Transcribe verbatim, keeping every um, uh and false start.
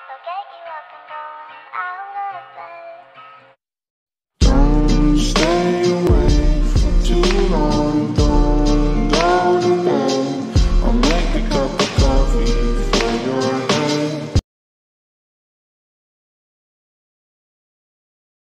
I'll get you up and going out of bed.